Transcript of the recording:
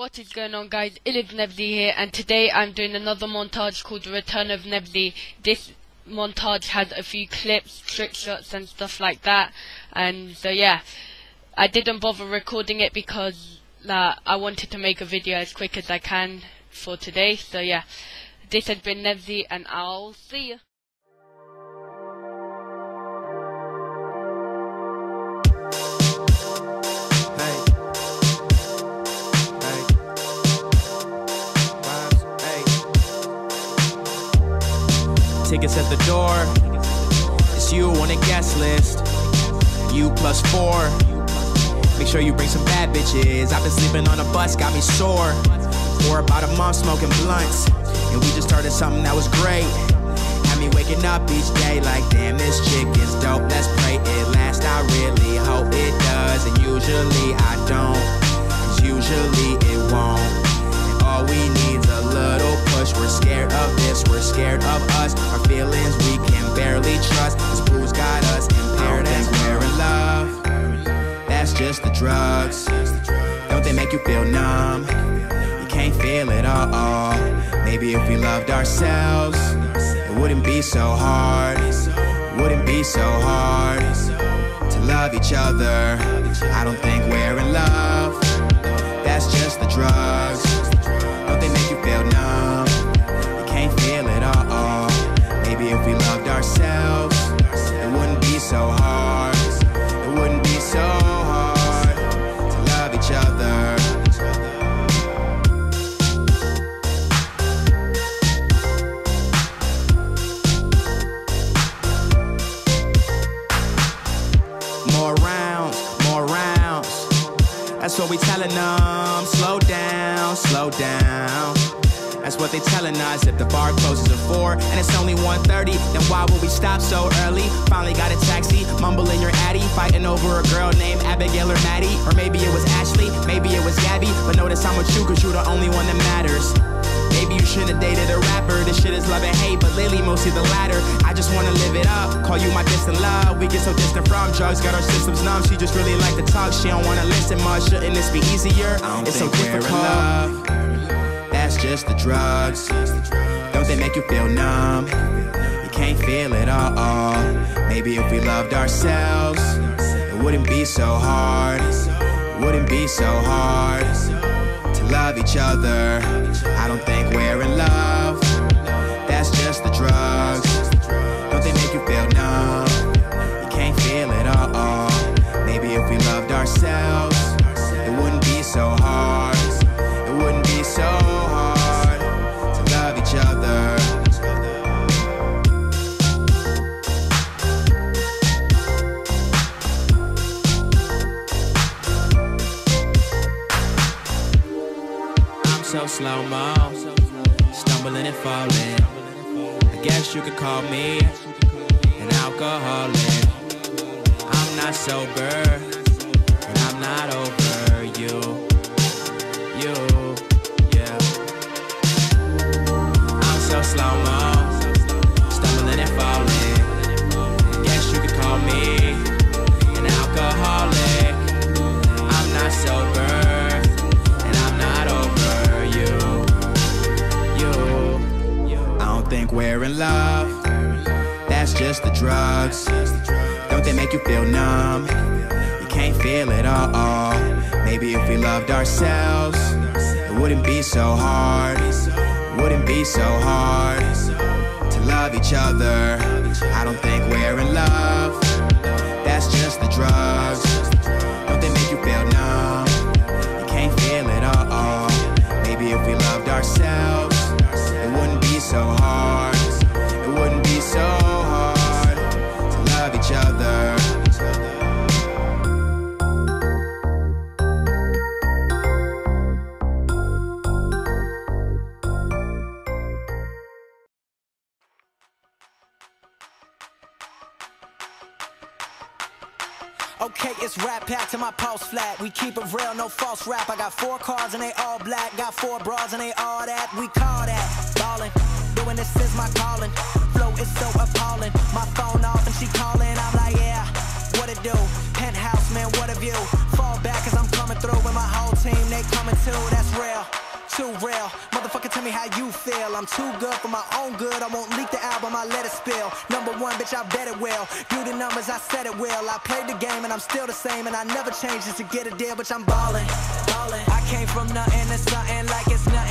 What is going on, guys? It is Nebzi here, and today I'm doing another montage called The Return of Nebzi. This montage has a few clips, trick shots and stuff like that, and so yeah, I didn't bother recording it because I wanted to make a video as quick as I can for today. So yeah, this has been Nebzi, and I'll see you. Tickets at the door. It's you on a guest list. You plus 4. Make sure you bring some bad bitches. I've been sleeping on a bus, got me sore. For about a month smoking blunts, and we just started something that was great. Had me waking up each day like, damn, this chick is dope. Let's pray it lasts. I really hope it does, and usually I don't, 'cause usually it won't. And all we need's a little push. We're scared of this, we're scared of us. Our feelings we can barely trust. This booze got us impaired as we're in love. That's just the drugs. Don't they make you feel numb? You can't feel it all. Maybe if we loved ourselves, it wouldn't be so hard. Wouldn't be so hard to love each other. I don't think we're in love. That's just the drugs. Don't they make you feel numb? You can't feel it all. Maybe if we loved ourselves, it wouldn't be so hard. It wouldn't be so hard to love each other. More rounds, more rounds. That's what we telling them. Slow down, slow down. That's what they telling us. If the bar closes at 4 and it's only 1:30, then why would we stop so early? Finally got a taxi, mumbling your addy, fighting over a girl named Abigail or Maddie. Or maybe it was Ashley, maybe it was Gabby. But notice I'm with you, 'cause you're the only one that matters. Maybe you should've dated a rapper. This shit is love and hate, but lately mostly the latter. I just wanna live it up, call you my distant love. We get so distant from drugs, got our systems numb. She just really like to talk, she don't wanna listen much. Shouldn't this be easier? It's so difficult. That's just the drugs. Don't they make you feel numb? You can't feel it all. Maybe if we loved ourselves, it wouldn't be so hard. Wouldn't be so hard to love each other. I don't think we're in love. That's just the drugs. Don't they make you feel numb? You can't feel it all. Maybe if we loved ourselves, it wouldn't be so hard. It wouldn't be so hard to love each other. I'm so slow-mo, stumbling and falling. I guess you could call me an alcoholic. I'm not sober, and I'm not over you. Yeah. I'm so slow-mo, stumbling and falling. Guess you could call me an alcoholic. I'm not sober, and I'm not over you. I don't think we're in love. That's just the drugs. Don't they make you feel numb? You can't feel it all. Maybe if we loved ourselves, it wouldn't be so hard. Wouldn't be so hard to love each other. I don't think we're in love. That's just the drugs. Don't they make you feel numb? You can't feel it all. Maybe if we loved ourselves, it wouldn't be so hard. It wouldn't be so hard to love each other. Okay, it's rap packed to my pulse flat. We keep it real, no false rap. I got 4 cars and they all black. Got 4 bras and they all that. We call that ballin'. Doing this is my calling. Flow is so appalling. My phone off and she calling. I'm like, yeah, what it do? Penthouse, man, what a view. Fall back 'cause I'm coming through with my whole team, they coming too, that's real. Too real, motherfucker, tell me how you feel. I'm too good for my own good. I won't leak the album, I let it spill. Number one, bitch, I bet it will. Do the numbers, I said it will. I played the game and I'm still the same, and I never changed just to get a deal, bitch, I'm ballin', ballin'. I came from nothing to something like it's nothing.